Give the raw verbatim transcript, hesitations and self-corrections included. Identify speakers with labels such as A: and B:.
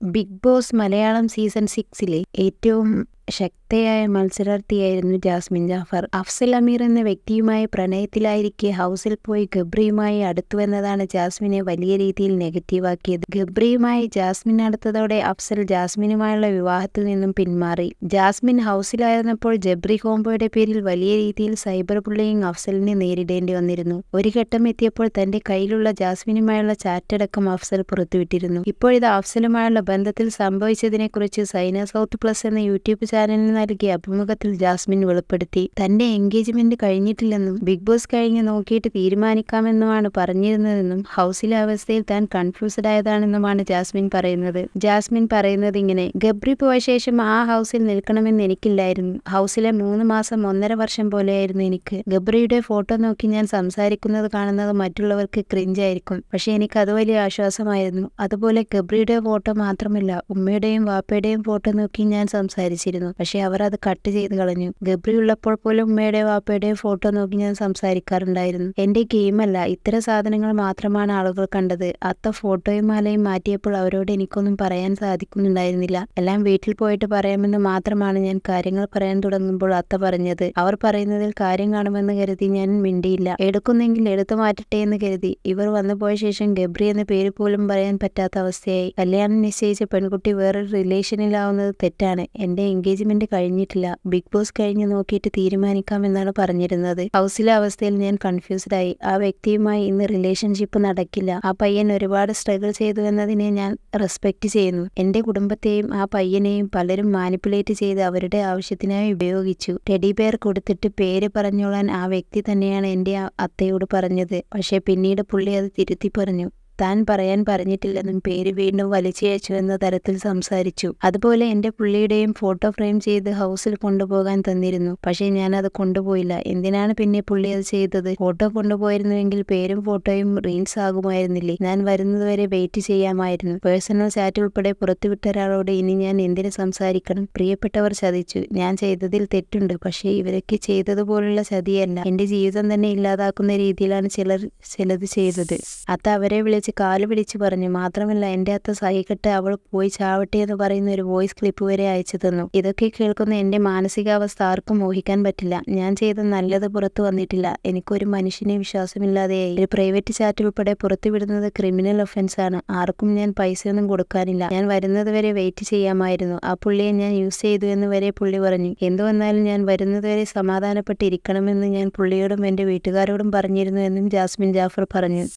A: Big boss Malayalam season സിക്സിലെ ഏറ്റവും ശക്തയായ മത്സരാർത്ഥിയായിരുന്നു ജാസ്മിൻ ജാഫർ. അഫ്സൽ അമീർ എന്ന വ്യക്തിയുമായി പ്രണയത്തിലായിരിക്കെ ഹൗസിൽ പോയി ഗബ്രിയുമായി അടുത്തുവെന്നതാണ് ജാസ്മിനെ വലിയ രീതിയിൽ നെഗറ്റീവാക്കിയത്. ഗബ്രിയുമായി ജാസ്മിൻ അടുത്തതോടെ അഫ്സൽ ജാസ്മിനുമായുള്ള വിവാഹത്തിൽ നിന്നും പിന്മാറി. ജാസ്മിൻ ഹൗസിലായിരുന്നപ്പോൾ ജബ്രി കോംബോയുടെ പേരിൽ വലിയ രീതിയിൽ സൈബർ ബുള്ളിയിങ് അഫ്സലിനെ നേരിടേണ്ടി വന്നിരുന്നു. ഒരു ഘട്ടം എത്തിയപ്പോൾ തന്റെ കയ്യിലുള്ള ജാസ്മിനുമായുള്ള ചാറ്റടക്കം അഫ്സൽ പുറത്തുവിട്ടിരുന്നു. ഇപ്പോഴിത് അഫ്സലുമായുള്ള ബന്ധത്തിൽ സംഭവിച്ചതിനെക്കുറിച്ച് സൈന സൗത്ത് പ്ലസ് എന്ന യൂട്യൂബ് ചാനലിന് നൽകിയ അഭിമുഖത്തിൽ ജാസ്മിൻ വെളിപ്പെടുത്തി. തന്റെ എൻഗേജ്മെന്റ് കഴിഞ്ഞിട്ടില്ലെന്നും ബിഗ് ബോസ് കഴിഞ്ഞ് നോക്കിയിട്ട് തീരുമാനിക്കാമെന്നുമാണ് പറഞ്ഞിരുന്നതെന്നും ഹൗസിലെ അവസ്ഥയിൽ താൻ കൺഫ്യൂസ്ഡ് ആയതാണെന്നുമാണ് ജാസ്മിൻ പറയുന്നത്. ജാസ്മിൻ പറയുന്നത് ഇങ്ങനെ: ഗബ്രി പോയ ശേഷം ആ ഹൗസിൽ നിൽക്കണമെന്ന് എനിക്കില്ലായിരുന്നു. ഹൗസിലെ മൂന്ന് മാസം ഒന്നര വർഷം പോലെയായിരുന്നു എനിക്ക്. ഗബ്രിയുടെ ഫോട്ടോ നോക്കി ഞാൻ സംസാരിക്കുന്നത് കാണുന്നത് മറ്റുള്ളവർക്ക് ക്രിഞ്ചായിരിക്കും, പക്ഷെ എനിക്ക് അത് വലിയ ആശ്വാസമായിരുന്നു. അതുപോലെ ഗബ്രിയുടെ ഫോട്ടോ മാത്രമല്ല, ഉമ്മയുടെയും വാപ്പയുടെയും ഫോട്ടോ നോക്കി ഞാൻ സംസാരിച്ചിരുന്നു, പക്ഷെ അവർ അത് കട്ട് ചെയ്ത് കളഞ്ഞു. ഗബ്രി ഉള്ളപ്പോൾ പോലും ഉമ്മയുടെയും വാപ്പയുടെയും ഫോട്ടോ നോക്കി ഞാൻ സംസാരിക്കാറുണ്ടായിരുന്നു. എന്റെ ഗെയിമല്ല, ഇത്തരം സാധനങ്ങൾ മാത്രമാണ് ആളുകൾ കണ്ടത്. അത്ത ഫോട്ടോയും മാലയും മാറ്റിയപ്പോൾ അവരോട് എനിക്കൊന്നും പറയാൻ സാധിക്കുന്നുണ്ടായിരുന്നില്ല. എല്ലാം വീട്ടിൽ പോയിട്ട് പറയാമെന്ന് മാത്രമാണ് ഞാൻ കാര്യങ്ങൾ പറയാൻ തുടങ്ങുമ്പോൾ അത്ത പറഞ്ഞത്. അവർ പറയുന്നതിൽ കാര്യം കാണുമെന്ന് കരുതി ഞാൻ മിണ്ടിയില്ല. എടുക്കുന്നെങ്കിൽ എടുത്തു മാറ്റട്ടെ എന്ന് കരുതി. ഇവർ വന്നു പോയ ശേഷം ഗബ്രി എന്ന പേര് പോലും പറയാൻ പറ്റാത്ത അവസ്ഥയായി. കല്യാണം നിശ്ചയിച്ച പെൺകുട്ടി വേറൊരു റിലേഷനിലാവുന്നത് തെറ്റാണ്. എന്റെ എൻഗേജ്മെന്റ് കഴിഞ്ഞിട്ടില്ല. ബിഗ് ബോസ് കഴിഞ്ഞ് നോക്കിയിട്ട് തീരുമാനിക്കാമെന്നാണ് പറഞ്ഞിരുന്നത്. ഹൗസിലെ അവസ്ഥയിൽ ഞാൻ കൺഫ്യൂസ്ഡ് ആയി. ആ വ്യക്തിയുമായി ഇന്ന് റിലേഷൻഷിപ്പ് നടക്കില്ല. ആ പയ്യൻ ഒരുപാട് സ്ട്രഗിൾ ചെയ്തു എന്നതിനെ ഞാൻ റെസ്പെക്ട് ചെയ്യുന്നു. എന്റെ കുടുംബത്തെയും ആ പയ്യനെയും പലരും മാനിപ്പുലേറ്റ് ചെയ്ത് അവരുടെ ആവശ്യത്തിനായി ഉപയോഗിച്ചു. ടെഡി ബെയർ കൊടുത്തിട്ട് പേര് പറഞ്ഞോളാൻ ആ വ്യക്തി തന്നെയാണ് എന്റെ അത്തയോട് പറഞ്ഞത്. പക്ഷെ പിന്നീട് പുള്ളി അത് തിരുത്തി പറഞ്ഞു. താൻ പറയാൻ പറഞ്ഞിട്ടില്ലെന്നും പേര് വീണ്ടും വലിച്ചയച്ചു എന്ന തരത്തിൽ സംസാരിച്ചു. അതുപോലെ എന്റെ പുള്ളിയുടെയും ഫോട്ടോ ഫ്രെയിം ചെയ്ത് ഹൗസിൽ കൊണ്ടുപോകാൻ തന്നിരുന്നു, പക്ഷേ ഞാൻ അത് കൊണ്ടുപോയില്ല. എന്തിനാണ് പിന്നെ പുള്ളി അത് ചെയ്തത്? ഫോട്ടോ കൊണ്ടുപോയിരുന്നുവെങ്കിൽ പേരും ഫോട്ടോയും റീൽസ് ആകുമായിരുന്നില്ലേ? ഞാൻ വരുന്നതുവരെ വെയിറ്റ് ചെയ്യാമായിരുന്നു. പേഴ്സണൽ ചാറ്റ് ഉൾപ്പെടെ പുറത്തുവിട്ട ഒരാളോട് ഇനി ഞാൻ എന്തിനു സംസാരിക്കണം? പ്രിയപ്പെട്ടവർ ചതിച്ചു. ഞാൻ ചെയ്തതിൽ തെറ്റുണ്ട്, പക്ഷേ ഇവരൊക്കെ ചെയ്തതുപോലുള്ള ചതിയല്ല. എന്റെ ജീവിതം തന്നെ ഇല്ലാതാക്കുന്ന രീതിയിലാണ് ചിലർ ചിലത് ചെയ്തത്. അത്ത അവരെ വിളിച്ച് കാല് പിടിച്ച് പറഞ്ഞു. മാത്രമല്ല എന്റെ അത്ത സഹിക്കെട്ട് അവൾ പോയി ചാവട്ടെ എന്ന് പറയുന്ന ഒരു വോയിസ് ക്ലിപ്പ് വരെ അയച്ചു തന്നു. ഇതൊക്കെ കേൾക്കുന്ന എന്റെ മാനസികാവസ്ഥ ആർക്കും ഊഹിക്കാൻ പറ്റില്ല. ഞാൻ ചെയ്ത നല്ലത് പുറത്തു വന്നിട്ടില്ല. എനിക്കൊരു മനുഷ്യനെ വിശ്വാസമില്ലാതെയായി. ഒരു പ്രൈവറ്റ് ചാറ്റ് ഉൾപ്പെടെ പുറത്തുവിടുന്നത് ക്രിമിനൽ ഒഫൻസ് ആണ്. ആർക്കും ഞാൻ പൈസയൊന്നും കൊടുക്കാനില്ല. ഞാൻ വരുന്നത് വരെ വെയിറ്റ് ചെയ്യാമായിരുന്നു. ആ പുള്ളിയെ ഞാൻ യൂസ് ചെയ്തു എന്ന് വരെ പുള്ളി പറഞ്ഞു. എന്തു വന്നാലും ഞാൻ വരുന്നതുവരെ സമാധാനപ്പെട്ടിരിക്കണമെന്ന് ഞാൻ പുള്ളിയോടും എന്റെ വീട്ടുകാരോടും പറഞ്ഞിരുന്നു എന്നും ജാസ്മിൻ ജാഫർ പറഞ്ഞു.